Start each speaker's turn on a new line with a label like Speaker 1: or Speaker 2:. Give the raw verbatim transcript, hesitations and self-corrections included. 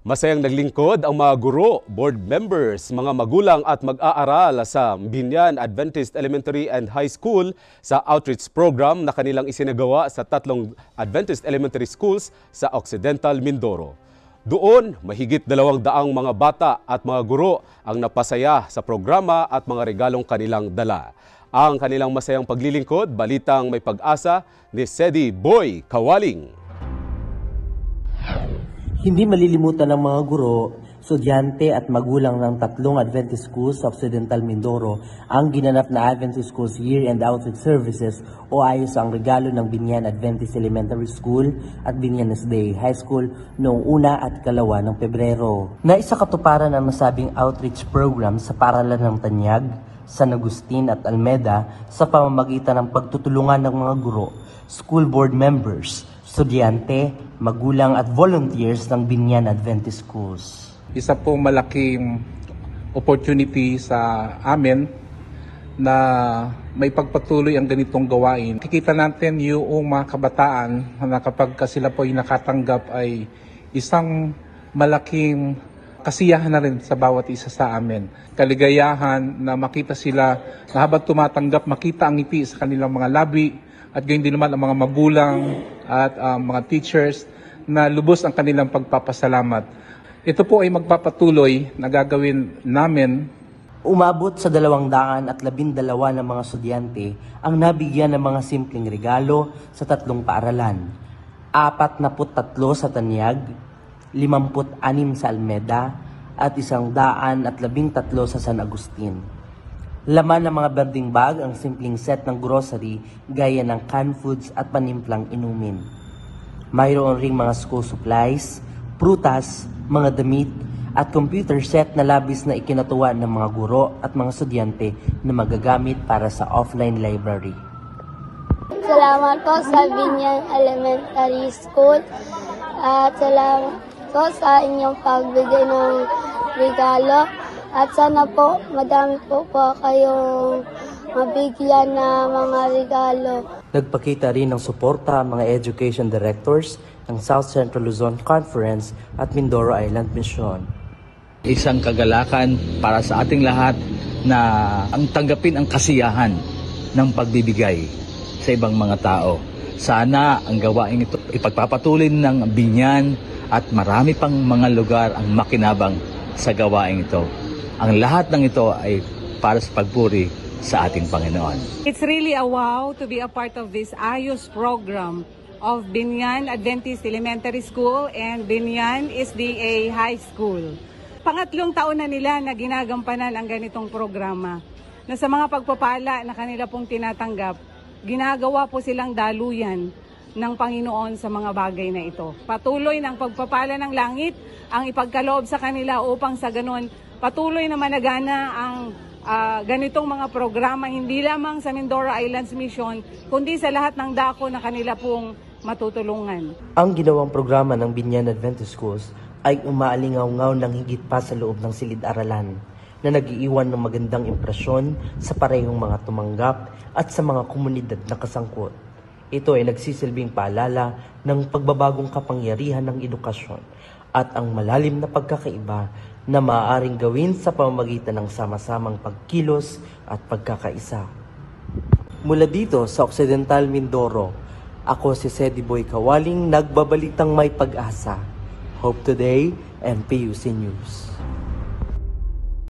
Speaker 1: Masayang naglingkod ang mga guro, board members, mga magulang at mag-aaral sa Binyan Adventist Elementary and High School sa outreach program na kanilang isinagawa sa tatlong Adventist Elementary Schools sa Occidental Mindoro. Doon, mahigit dalawang daang mga bata at mga guro ang napasaya sa programa at mga regalong kanilang dala. Ang kanilang masayang paglilingkod, balitang may pag-asa ni Sedi Boy Kawaling.
Speaker 2: Hindi malilimutan ng mga guro, estudyante at magulang ng tatlong Adventist Schools sa Occidental Mindoro ang ginanap na Adventist Schools Year-End Outreach Services o ayos ang regalo ng Binyan Adventist Elementary School at Binyanes Day High School noong una at ikalawa ng Pebrero. Naisa katuparan ang nasabing outreach program sa paaralan ng Tanyag, San Agustin at Almeda sa pamamagitan ng pagtutulungan ng mga guro, school board members, estudyante, magulang at volunteers ng Binyan Adventist Schools.
Speaker 3: Isa pong malaking opportunity sa amin na may pagpatuloy ang ganitong gawain. Kikita natin yung mga kabataan na kapag sila po ay nakatanggap ay isang malaking kasiyahan na rin sa bawat isa sa amin. Kaligayahan na makita sila na habang tumatanggap, makita ang ngiti sa kanilang mga labi at gayon din naman ang mga magulang at uh, mga teachers na lubos ang kanilang pagpapasalamat. Ito po ay magpapatuloy na gagawin namin.
Speaker 2: Umabot sa dalawang daan at labindalawa ng mga estudyante ang nabigyan ng mga simpleng regalo sa tatlong paaralan. Apat na put tatlo sa Tanyag, limamput anim sa Almeda, at isang daan at labing tatlo sa San Agustin. Laman ng mga berding bag ang simpleng set ng grocery gaya ng canned foods at panimplang inumin. Mayroon ring mga school supplies, prutas, mga damit at computer set na labis na ikinatuwa ng mga guro at mga estudyante na magagamit para sa offline library.
Speaker 4: Salamat po sa Binyan Elementary School at salamat po sa inyong pagbigay ng regalo. At sana po, madami po po kayong mabigyan na mga regalo.
Speaker 2: Nagpakita rin ng suporta ang mga education directors ng South Central Luzon Conference at Mindoro Island Mission.
Speaker 5: Isang kagalakan para sa ating lahat na ang tanggapin ang kasiyahan ng pagbibigay sa ibang mga tao. Sana ang gawain ito ipagpapatuloy ng Binyan at marami pang mga lugar ang makinabang sa gawain ito. Ang lahat ng ito ay para sa pagpuri sa ating Panginoon.
Speaker 6: It's really a wow to be a part of this ayos program of Binyan Adventist Elementary School and Binyan S D A High School. Pangatlong taon na nila na ginagampanan ang ganitong programa na sa mga pagpapala na kanila pong tinatanggap, ginagawa po silang daluyan ng Panginoon sa mga bagay na ito. Patuloy ng pagpapala ng langit ang ipagkaloob sa kanila upang sa ganon patuloy na managana ang uh, ganitong mga programa hindi lamang sa Mindoro Islands Mission kundi sa lahat ng dako na kanila pong matutulungan.
Speaker 2: Ang ginawang programa ng Binyan Adventist Schools ay umaalingaw-ngaw ng higit pa sa loob ng silid-aralan na nag-iiwan ng magandang impresyon sa parehong mga tumanggap at sa mga komunidad na kasangkot. Ito ay nagsisilbing paalala ng pagbabagong kapangyarihan ng edukasyon at ang malalim na pagkakaiba na maaaring gawin sa pamamagitan ng sama-samang pagkilos at pagkakaisa. Mula dito sa Occidental Mindoro, ako si Sedi Boy Kawaling, nagbabalitang may pag-asa. Hope Today and P U C News.